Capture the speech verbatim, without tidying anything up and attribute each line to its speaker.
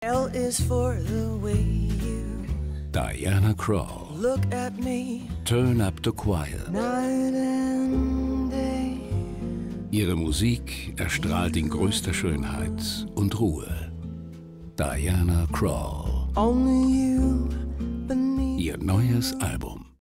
Speaker 1: L is for the way you
Speaker 2: Diana Krall.
Speaker 1: look at me.
Speaker 2: Turn up the choir.
Speaker 1: Night and day.
Speaker 2: Ihre Musik erstrahlt in größter Schönheit und Ruhe. Diana Krall.
Speaker 1: Only you beneath.
Speaker 2: Ihr neues Album.